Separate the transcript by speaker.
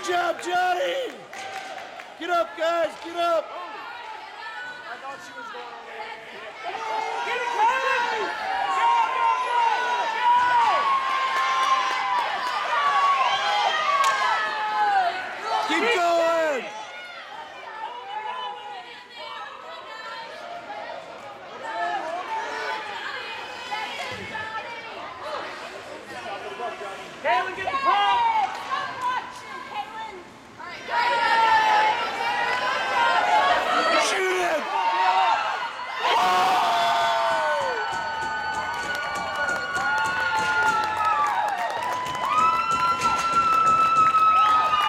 Speaker 1: job, Johnny! Get up, guys, get up!
Speaker 2: I thought she was going on there.
Speaker 3: Get it, Kayelynn!
Speaker 1: Keep going!
Speaker 3: Kayelynn, get the puck!